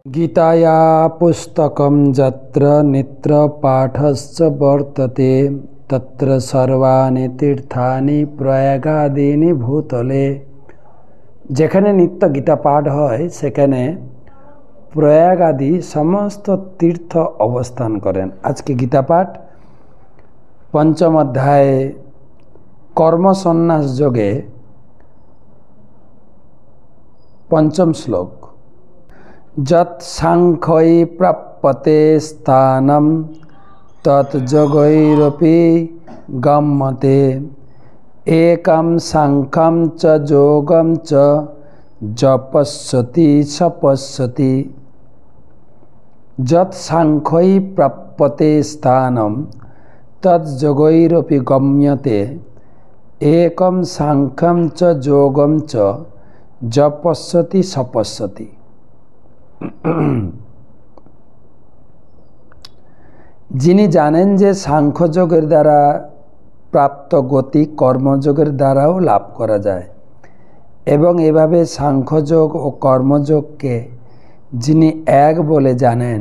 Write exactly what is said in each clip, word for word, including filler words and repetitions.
गीताया पुस्तकं यत्र नित्यपाठश्च वर्तते तत्र सर्वाणि तीर्थानि प्रयागादीनि भूतले। যেখানে নিত্য গীতা পাঠ হয় সেখানে প্রয়াগ আদি সমস্ত তীর্থ অবস্থান করেন। আজকে গীতা পাঠ পঞ্চম অধ্যায়ে কর্মসন্ন্যাস যোগে পঞ্চম শ্লোক। যৎ সাংখ্যৈ প্রাপ্যতে স্থানম তৎ যোগৈরপি গম্যতে একম সাংখ্যম চ যোগম চ জপস্যতি সপস্যতি। যৎ সাংখ্যৈ প্রাপ্যতে স্থানম তৎ যোগৈরপি গম্যতে একম সাংখ্যম চ যোগম চ জপস্যতি সপস্যতি। যিনি জানেন যে সাংখ্যযোগের দ্বারা প্রাপ্ত গতি কর্মযোগের দ্বারাও লাভ করা যায় এবং এভাবে সাংখ্যযোগ ও কর্মযোগকে যিনি এক বলে জানেন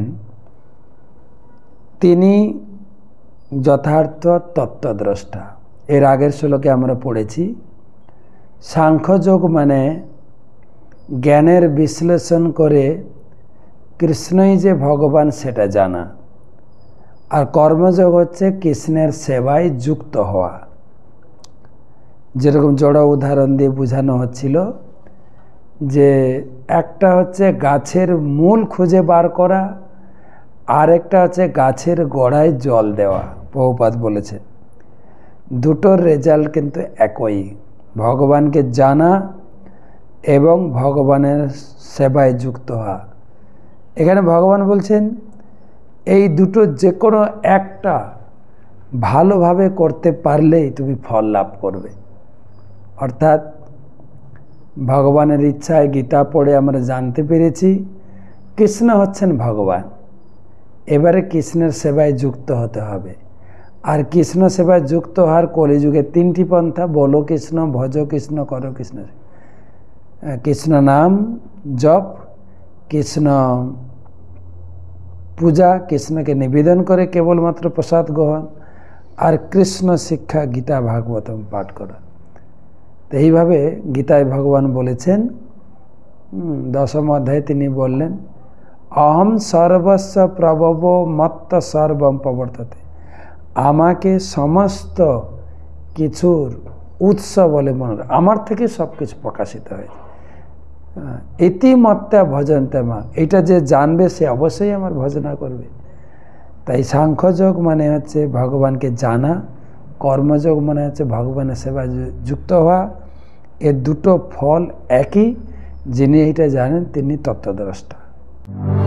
তিনি যথার্থ তত্ত্বদ্রষ্টা। এর আগের শ্লোকে আমরা পড়েছি সাংখ্যযোগ মানে জ্ঞানের বিশ্লেষণ করে কৃষ্ণই যে ভগবান সেটা জানা, আর কর্মযোগ হচ্ছে কৃষ্ণের সেবায় যুক্ত হওয়া। যেরকম জড় উদাহরণ দিয়ে বোঝানো হচ্ছিল যে একটা হচ্ছে গাছের মূল খুঁজে বার করা, আর একটা হচ্ছে গাছের গোড়ায় জল দেওয়া। প্রভুপাদ বলেছে দুটোর রেজাল্ট কিন্তু একই, ভগবানকে জানা এবং ভগবানের সেবায় যুক্ত হওয়া। এখানে ভগবান বলছেন এই দুটো যে কোনো একটা ভালোভাবে করতে পারলেই তুমি ফল লাভ করবে। অর্থাৎ ভগবানের ইচ্ছায় গীতা পড়ে আমরা জানতে পেরেছি কৃষ্ণ হচ্ছেন ভগবান। এবারে কৃষ্ণের সেবায় যুক্ত হতে হবে। আর কৃষ্ণ সেবায় যুক্ত হওয়ার কলিযুগে তিনটি পন্থা, বলো কৃষ্ণ, ভজ কৃষ্ণ, করো কৃষ্ণ। কৃষ্ণ নাম জপ, কৃষ্ণ পূজা, কৃষ্ণকে নিবেদন করে কেবলমাত্র প্রসাদ গ্রহণ, আর কৃষ্ণ শিক্ষা গীতা ভাগবতম পাঠ করা। তো এইভাবে গীতায় ভগবান বলেছেন, দশম অধ্যায়ে তিনি বললেন অহম সর্বস্ব প্রভব মত্ত সর্বম প্রবর্ততে। আমাকে সমস্ত কিছুর উৎস বলে মনে হয়, আমার থেকে সব কিছু প্রকাশিত হয়েছে। ইতিমত্যা ভজন্তে মা, এটা যে জানবে সে অবশ্যই আমার ভজনা করবে। তাই সাংখ্যযোগ মানে হচ্ছে ভগবানকে জানা, কর্মযোগ মানে হচ্ছে ভগবানের সেবায় যুক্ত হওয়া। এর দুটো ফল একই, যিনি এটা জানেন তিনি তত্ত্বদ্রষ্টা।